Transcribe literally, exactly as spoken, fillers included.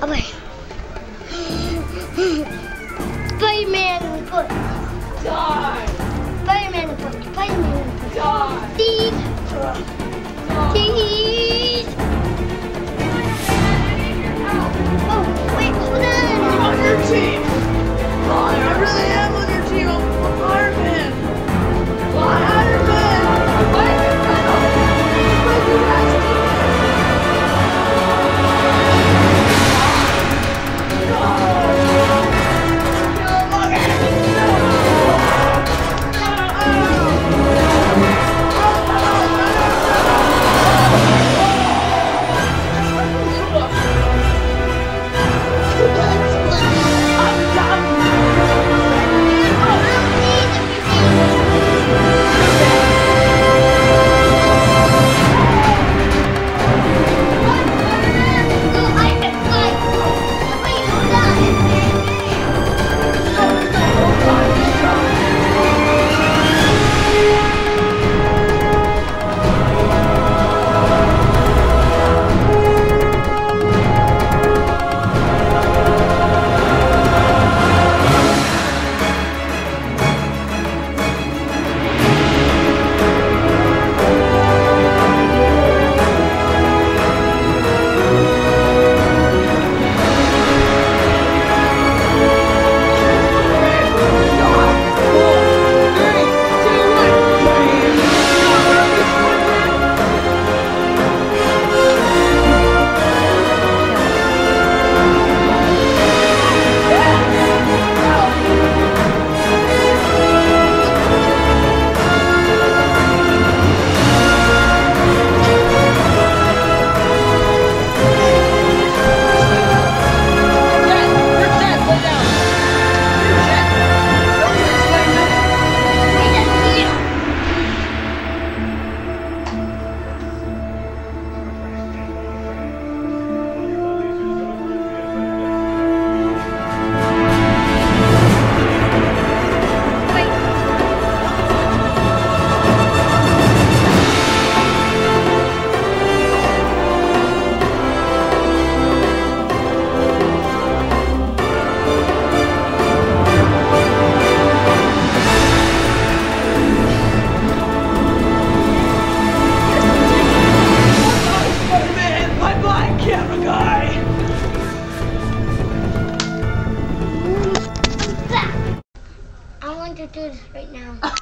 Okay. Spiderman in the foot. Die! Spiderman in the foot. Spiderman in the foot. Die! Teeth. Die! Teeth. Oh, wait, hold on. I'm on your team! Fly, I really am on your team. I'm Iron Man! Fly, Iron Man! Iron Man! I'm your last I want to do this right now.